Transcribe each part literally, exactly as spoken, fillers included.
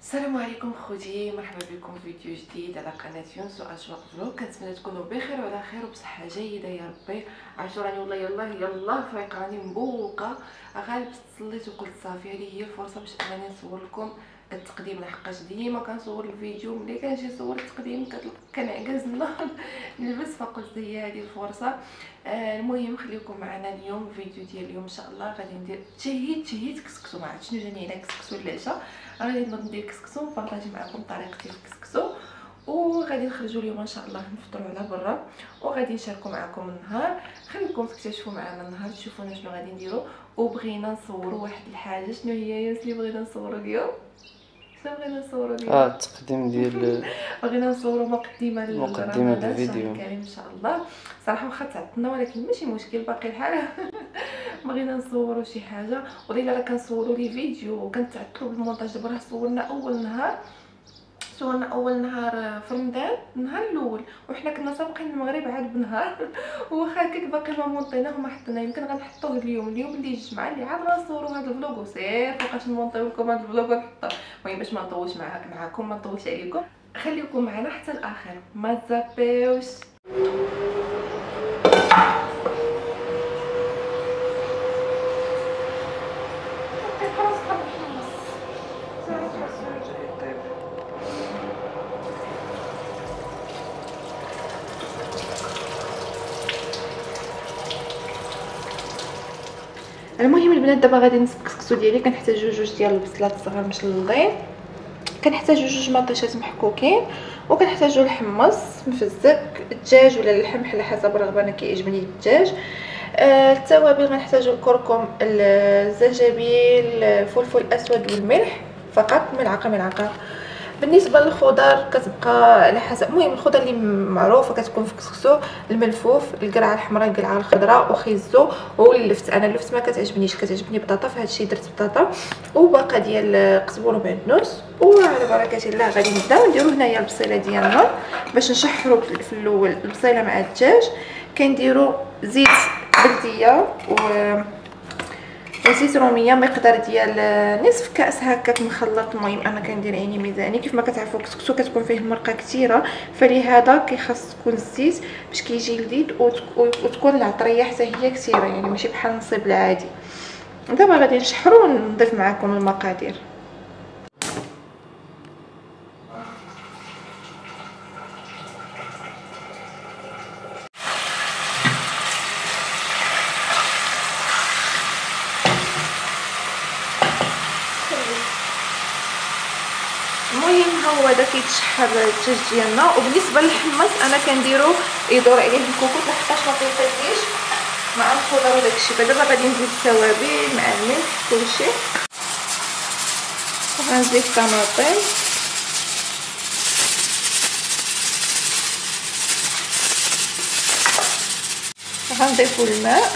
السلام عليكم خوتي، مرحبا بكم في فيديو جديد على قناه يونس واشواق فلوق. كنتمنى تكونوا بخير وعلى خير وبصحه جيده يا ربي. عرفتوا راني والله يلاه يلاه فايقه، راني مبوقه، غالب صليت وقلت صافي هذه هي الفرصه باش انني نصور لكم التقديم، لحقاش ديما كنصور الفيديو ملي كنجي نصور التقديم كنعكز نلبس، فقلت هي هذه الفرصه. آه المهم خليكم معنا اليوم. الفيديو ديال اليوم ان شاء الله غادي ندير تشهيد تشهيد كسكسو. ما عرفتش شنو جاني على كسكسو العشاء، غادي نبدا ندير كسكسو نبارطاجي معكم طريقتي في الكسكسو، وغادي نخرجوا اليوم ان شاء الله نفطروا على برا، وغادي نشاركوا معكم النهار. خليكم تكتشفوا معنا النهار تشوفونا شنو غادي نديروا. وبغينا نصوروا واحد الحاجه. شنو هي يا اللي بغينا نصوروا اليوم؟ شنو بغينا نصوروا اليوم؟ اه التقديم ديال بغينا نصوروا مقدمه مقدمه الفيديو الكريم ان شاء الله. صراحه واخا تعطلنا ولكن ماشي مشكل، باقي الحال بغينا نصوروا شي حاجه. وديلا راه كنصوروا لي فيديو وكنتعطلوا بالمونتاج. دابا راه صورنا اول نهار صورنا اول نهار في رمضان، النهار الاول، وحنا كنا سابقين المغرب عاد بنهار واخا هكاك باقي ما مونطيناه وما حطيناه. يمكن غنحطوه اليوم اليوم اللي الجمعه اللي عاد غنصوروا هذا الفلوق وسير فوقاش نمونطيو لكم هذا الفلوق ونحطوه. المهم باش ما نطولش مع معكم ما نطولش عليكم، خليكم معنا حتى الاخر، ما تزابيوش. المهم البنات دابا غادي نسبك الكسكسو ديالي. كنحتاج جوج ديال البصلات صغار مشلضين، كنحتاج جوج مطيشات محكوكين، وكنحتاجو الحمص مفزك، الدجاج ولا اللحم على حسب الرغبه. انا كيعجبني الدجاج. آه التوابل غنحتاجو الكركم، الزنجبيل، الفلفل الاسود والملح فقط، ملعقه ملعقه. بالنسبه للخضر كتبقى على حسب، المهم الخضر اللي معروفه كتكون في الكسكسو: الملفوف، القرعه الحمراء، القرعه الخضراء، وخيزو واللفت. انا اللفت ما كتعجبنيش، كتعجبني بطاطا، فهاد الشيء درت بطاطا وباقه ديال قزبر ومعدنوس. وعلى بركه الله غادي نبداو نديرو هنايا البصيله ديالنا باش نشحروا في الاول البصيله مع الدجاج. كنديروا زيت بلديه و وزيت روميه مقدار ديال نصف كاس هكاك مخلط. المهم انا كندير عيني ميزاني. كيف ما كتعرفوا الكسكسو كتكون فيه المرقه كثيره، فلهذا كيخص تكون الزيت باش كيجي لذيذ، وتكون العطريه حتى هي كثيره، يعني ماشي بحال النصيب العادي. دابا غادي نشحروا ونضيف معكم المقادير. المهم ها هو هذا كيتشحر الدجاج ديالنا. وبالنسبه للحمص انا كنديرو يدور عليه الكوكوط لحقاش ما كيطيبش مع الخضر وداكشي. دابا غادي نزيد التوابل مع الملح كلشي، وغنزيد الطماطم، غنضيفو الماء.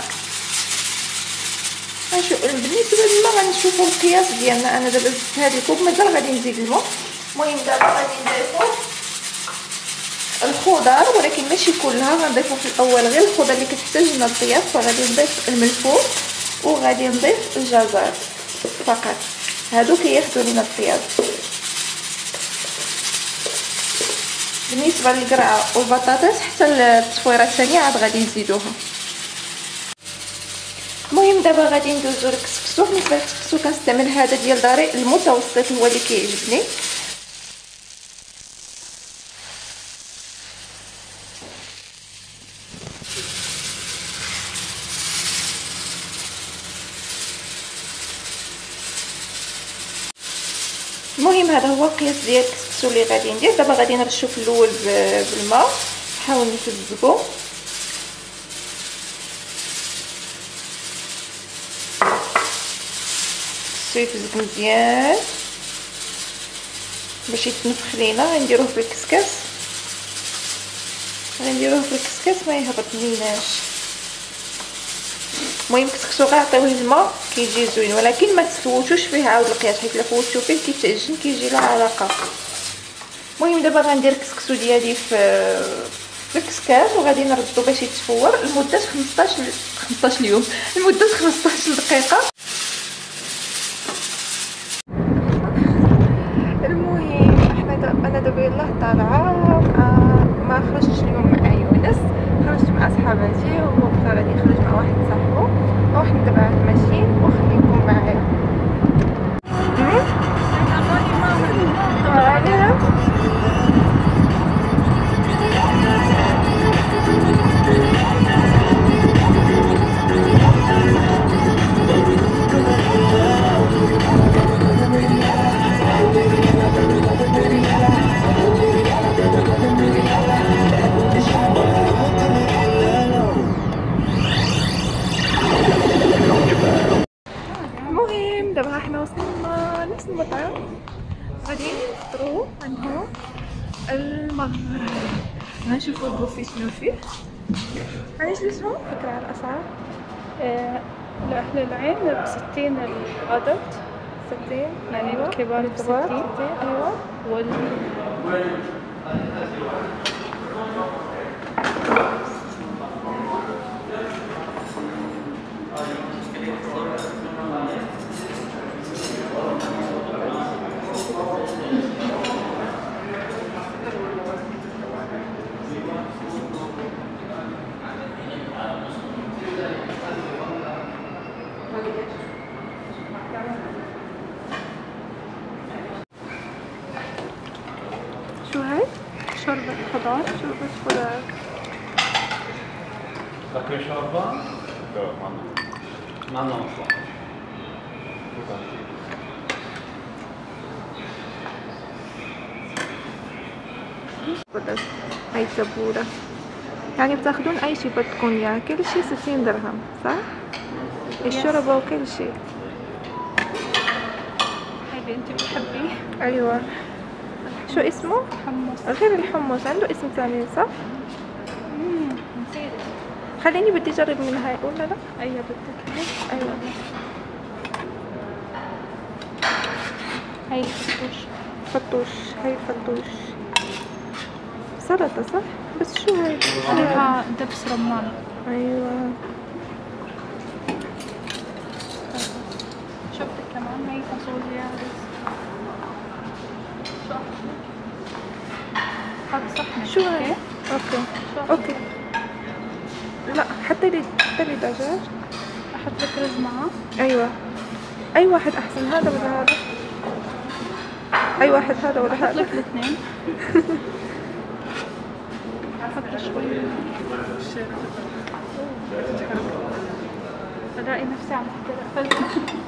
غنشوف بالنسبه للماء غنشوفوا القياس ديالنا. انا دابا زدت هذا الكوب، مازال غادي نزيد الماء. المهم دابا غادي نضيفو الخضر ولكن ماشي كلها، غنضيفو في الاول غير الخضر اللي كتحتاج لنا الطياب. فغادي نضيف الملفوف وغادي نضيف الجزر فقط، هادو كياخذوا لنا الطياب. بالنسبه للقرعه والبطاطس حتى التصفيره الثانيه عاد غادي نزيدوها. المهم دابا غادي ندوزو للكسكسو. بالنسبه للكسكسو كنستعمل هذا ديال داري المتوسط، هو اللي كيعجبني. المهم هذا هو القياس ديال الكسكسو اللي غادي ندير. دابا غادي نرشو في الاول بالماء، نحاول نفزقو. يفزق مزيان باش يتنفخ لينا. غنديروه في الكسكاس، غنديروه في الكسكاس ما يهبطليناش. المهم كسكسو غنعطيوه الماء كيجي زوين، ولكن ما تفوتوش فيه عاود القياس، حيت الا فوتو فيه كيتعجن كيجي له علاقه. المهم دابا غندير الكسكسو ديالي في في الكسكاس وغادي نردو باش يتفور لمده خمسطاش خمسطاش اليوم لمده خمسطاش دقيقه. انا دابا يلاه طالعه. ما خرجتش اليوم مع يونس، خرجت مع صحاباتي وهو بقى غادي يخرج مع واحد صاحبو. وحنا دابا عاد ماشيين وخليكم معايا. المهم دابا حنا وصلنا نفس المطعم، غادي نفطرو عنده المغرب. غنشوفو البوفي شنو فيه. علاش اسمه فكرة على الاسعار؟ آه، لأهل العين بستين الأدلت، ستين يعني أيوة. الكبار الكبار بستين ستين ايوه. وال شو هاي؟ شوربة خضار. شوربة خضار. تاكل شوربة؟ لا ما عندنا ما عندنا مصلحة. بدك هاي تبورة، يعني بتاخدون اي شي بدكم اياه، كل شي ستين درهم صح؟ الشوربة وكل شي. هاي اللي انت بتحبيه. ايوه. شو اسمه؟ حمص. غير الحمص عنده اسم ثاني صح؟ امم نسيت. خليني بدي اجرب من هاي ولا لا؟ ايوه بدك هيك. ايوه. هاي الفتوش. فتوش. هاي فتوش سلطة صح؟ بس شو هاي؟ فيها دبس رمان. ايوه. شو بدك كمان؟ هاي فاصوليا رز. شو هذا صحن. شو هاي؟ اوكي اوكي. لا حتى لي حتى لي دجاج. احط لك رز معه. ايوه. اي واحد احسن، هذا ولا هذا؟ اي واحد هذا ولا احط هذا؟ لك الاثنين. احط شوي بلاقي نفسي عم احكي.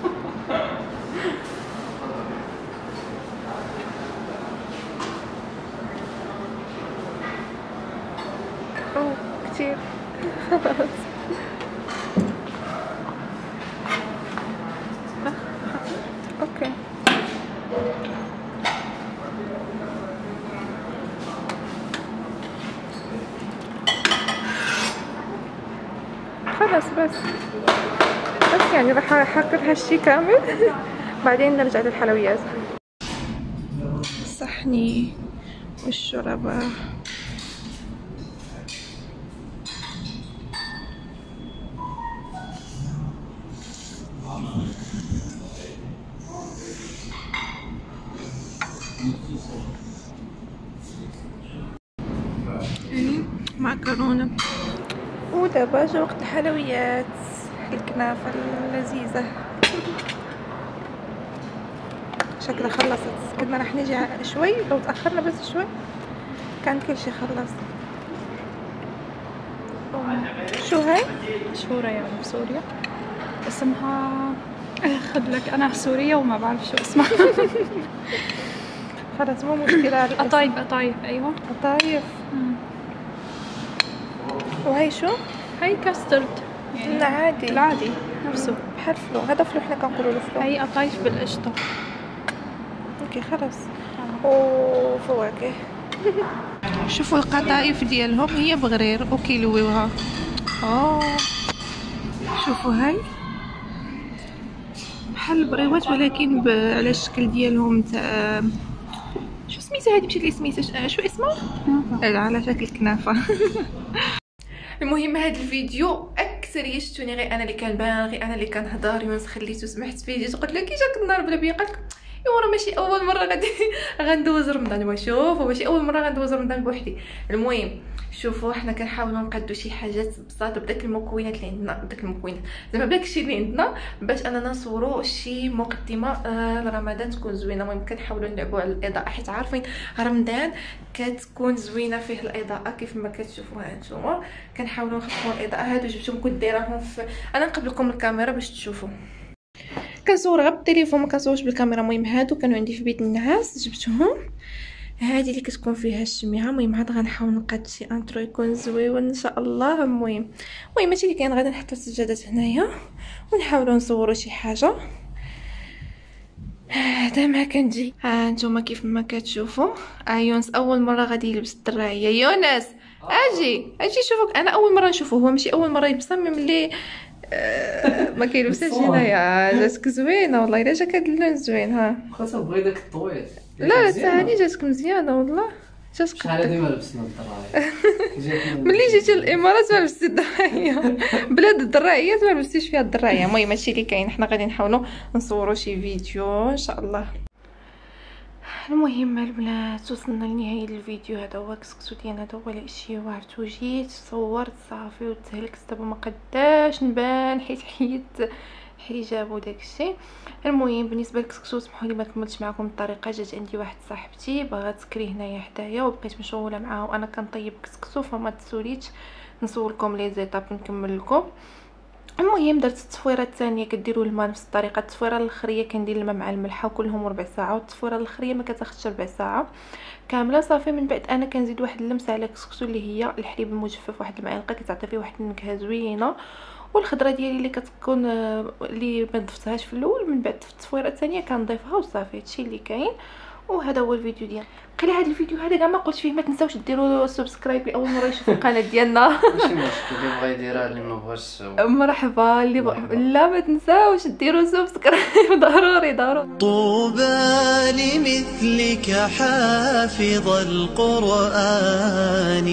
اوه كتير. خلاص. اوكي. خلاص بس بس يعني راح احقق هالشي كامل. بعدين نرجع للحلويات. صحني والشوربة. معكرونة. ودابا جا وقت الحلويات، الكنافة اللذيذة. شكلها خلصت، كنا رح نجي شوي، لو تأخرنا بس شوي كان كل شي خلص. شو هاي؟ مشهورة يعني بسوريا، اسمها اخذ لك انا سورية وما بعرف شو اسمها. خلص مو مشكلة. قطايف. قطايف ايوه قطايف. وهي شو؟ هي كاسترد يعني العادي العادي نفسه بحال فلو. هذا فلو احنا كنقولوا له فلو. هي قطايف بالقشطة. اوكي خلص. وفواكه. شوفوا القطايف ديالهم هي بغرير وكيلويوها. اه شوفوا هاي بحال البريوات ولكن ب... على الشكل ديالهم تاع شو سميتها هذه؟ مشيت لي سميتها شو اسمها؟ على شكل كنافه. المهم هذا الفيديو اكثر شفتوني غير انا اللي كنبان، غير انا اللي كنهضر. يونس خليتو سمحت فيه جيت قلت له كي جاك النار بلا بيا، قالك ايوا راه ماشي اول مره غادي غندوز رمضان. وشوف ماشي اول مره غندوز رمضان بوحدي. المهم شوفوا حنا كنحاولوا نقادو شي حاجات بساطه بداك المكونات اللي عندنا، بداك المكونات زعما بداك الشيء اللي عندنا باش اننا نصوروا شي مقدمه آه لرمضان تكون زوينه. المهم كنحاولوا نلعبوا على الاضاءه حيت عارفين رمضان كتكون زوينه فيه الاضاءه كيف ما كتشوفوها نتوما. كنحاولوا نخففوا الاضاءه. هادو جبتهم كنت دايراهم في انا نقلب لكم الكاميرا باش تشوفوا. كنصور غير بالتليفون ما كنصورش بالكاميرا. المهم هادو كانوا عندي في بيت النعاس جبتهم. هذه اللي كتكون فيها الشميعه. المهم عاد غنحاول نقاد شي انترو يكون زويون ان شاء الله. المهم المهم هادشي اللي كاين. غادي نحطوا السجادات هنايا ونحاولوا نصوروا شي حاجه. هذا ما كنجي. ها نتوما كيف ما كتشوفوا. اه يونس اول مره غادي يلبس الدراعيه. يونس اجي اجي شوفك. انا اول مره نشوفه هو ماشي اول مره يلبسها من ملي آه ما كيلبسهاش هنايا. جاتك زوينه والله الا جاك هاد اللون زوين. ها خاصها بغي داك الطويل. لا لا ثاني جاتك مزيانه والله. جاتك شحال هادي ما لبسنا الدراعيه. ملي جيتي للامارات ما لبستي الدراعيه. بلاد الدراعيات ما لبستيش فيها الدراعيه. المهم هادشي اللي كاين. حنا غادي نحاولوا نصوروا شي فيديو ان شاء الله. المهم البنات وصلنا لنهايه الفيديو. هذا هو كسكسو ديالنا. هذا هو الاشي وعرفتو جيت صورت صافي وتهلكت دابا ما قداش نبان حيت حيت حجاب وداكشي. المهم بالنسبه للكسكسو سمحوا لي ما كملتش معكم الطريقه. جات عندي واحد صاحبتي باغا تسكري هنايا حدايا وبقيت مشغوله معاها وانا كنطيب كسكسو فما تسوليتش نصوركم لي زيتاب نكمل لكم. المهم درت التصفيره الثانيه كديروا الماء نفس الطريقه. التصفيره الاخريه كندير الماء مع الملحه وكلهم ربع ساعه والتصفيره الاخريه ما كتاخذش ربع ساعه كامله صافي. من بعد انا كنزيد واحد اللمسه على الكسكسو اللي هي الحليب المجفف واحد المعلقه كتعطي فيه واحد النكهه زوينه. والخضره ديالي اللي كتكون اللي ما ضفتهاش في الاول من بعد في التصفيره الثانيه كنضيفها وصافي. هادشي اللي كاين. وهذا هو الفيديو ديالنا. قيل هذا الفيديو هذا كاع ما قلتش فيه ما تنساوش ديروا سبسكرايب لاول مره يشوفوا القناه ديالنا. ماشي مشكل اللي بغا يديرها اللي ما بغاش مرحبا. اللي بغ... لا ما تنساوش ديروا سبسكرايب ضروري ضروري. طوبى لمثلك حافظ القرآن.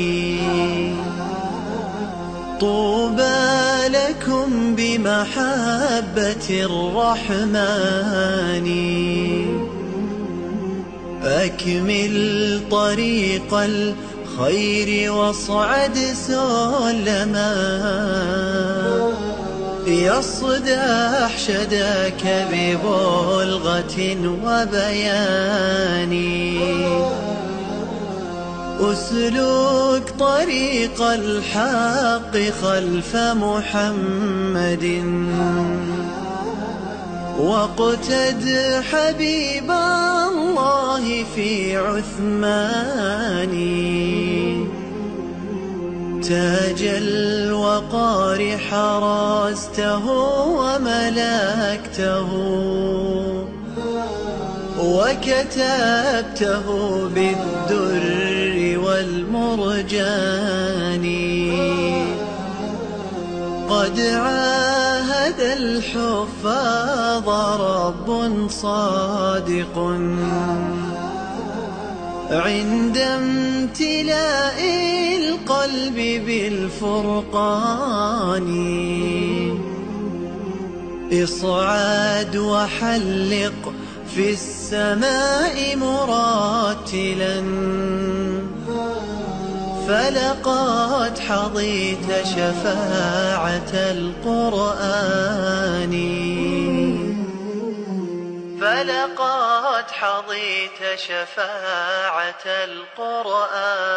طوبى لكم بمحبة الرحمن. أكمل طريق الخير واصعد سلما. يصدح شداك ببلغة وبيان. أسلك طريق الحق خلف محمد. واقتد حبيب الله في عثمان. تاج الوقار حرسته وملكته. وكتبته بالدر والمرجان. قد عاهد الحفاظ رب صادق عند امتلاء القلب بالفرقان. اصعد وحلق في السماء مرتلا. فلقد حظيت شفاعة القرآن. فلقد حظيت شفاعة القرآن.